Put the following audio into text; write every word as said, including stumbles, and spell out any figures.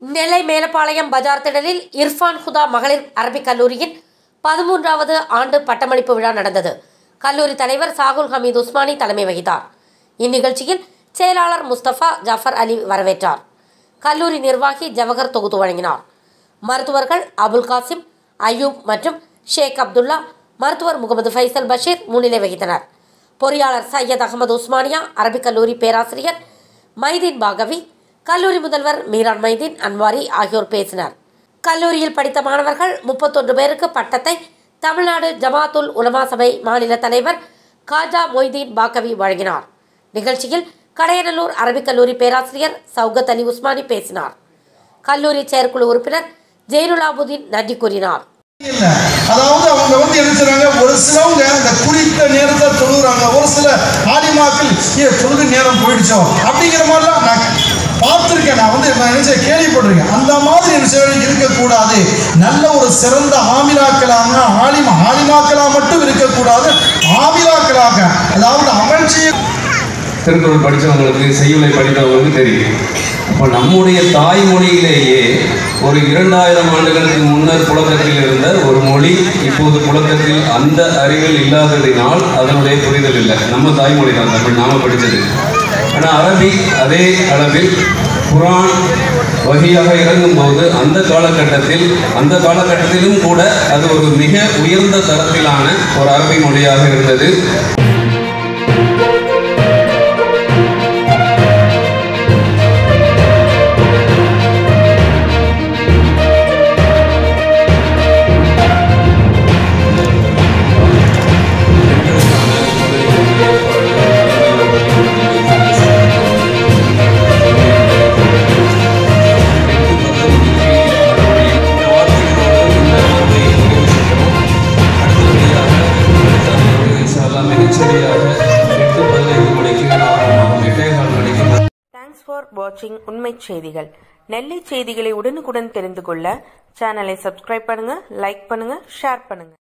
நெல்லை மேலப்பாளையம் பஜார் திடலில் இர்ஃபான் ஹுதா மகளிர் அரபிக் கல்லூரியின் பதிமூன்றாவது ஆண்டு பட்டமளிப்பு விழா நடந்தது. கல்லூரி தலைவர் சாகுல் ஹமீது உஸ்மானி தலைமை வகித்தார். இந்நிகழ்ச்சியில் செயலாளர் முஸ்தபா ஜாஃபர் அலி வரவேற்றார். கல்லூரி நிர்வாகி ஜவஹர் தொகுத்து வழங்கினார். மருத்துவர்கள் அபுல் காசிம், அய்யூப் மற்றும் ஷேக் அப்துல்லா, மருத்துவர் முகமது ஃபைசல் பஷீர் முன்னிலை வகித்தனர். பொறியாளர் சையத் அகமது உஸ்மானியா அரபிக் கல்லூரி பேராசிரியர் மைதீன் பாகவி, கல்லூரி முதல்வர் மீரான் மைதீன் அன்வாரி ஆகியோர் பேசினர். கல்லூரியில் படித்த மாணவர்கள் முப்பத்தொன்று பேருக்கு பட்டத்தை தமிழ்நாடு ஜமாத்துல் உலமா சபை மாநில தலைவர் காஜா மொய்தீன் பாகவி வழங்கினார். நிகழ்ச்சியில் கடையநல்லூர் அரபிக் கல்லூரி பேராசிரியர் சௌகத் அலி உஸ்மானி பேசினார். கல்லூரி செயற்குழு உறுப்பினர் ஜெயினுலாபுதீன் நன்றி கூறினார். அதாவது அவங்க வந்து என்ன செய்றாங்க, ஒரு சிலவங்க இந்த குறித்த நேரத்தை தொழுகிறாங்க, ஒரு சில ஆலிமாக்கள் ஏ தொழுகை நேரம் போயிடுச்சோம் அப்படிங்கிற மாதிரிலாம் நான் பார்த்துருக்கேன். நான் வந்து நான் என்ன செய்ய கேள்விப்பட்டிருக்கேன். அந்த மாதிரி என்ன செய்ய இருக்கக்கூடாது. நல்ல ஒரு சிறந்த ஆமிலாக்களாக ஆலிமா ஆலிமாக்களாக மட்டும் இருக்கக்கூடாது, ஆமிலாக்களாக அதாவது அமர்ச்சி திருக்குறள் படித்தவங்களுக்கு செய்யுளை படித்தவங்களுக்கு தெரியும். இப்போ நம்முடைய தாய்மொழியிலேயே ஒரு இரண்டாயிரம் ஆண்டுகளுக்கு முன்னர் புழக்கத்தில் இருந்த ஒரு மொழி இப்போது புழக்கத்தில் அந்த அறிவில் இல்லாததினால் அதனுடைய புரிதல் இல்லை. நம்ம தாய்மொழி தான் தமிழ், நாம படித்தது. ஆனால் அரபிக் அதே அளவில் குரான் வகையாக இறங்கும் போது அந்த காலகட்டத்தில் அந்த காலகட்டத்திலும் கூட அது ஒரு மிக உயர்ந்த தரத்திலான ஒரு அரபி மொழியாக இருந்தது. தேங்க்ஸ் ஃபார் வாட்சிங் உண்மை செய்திகள். நெல்லை செய்திகளை உடனுக்குடன் தெரிந்து கொள்ள சேனலை சப்ஸ்கிரைப் பண்ணுங்க, லைக் பண்ணுங்க, ஷேர் பண்ணுங்க.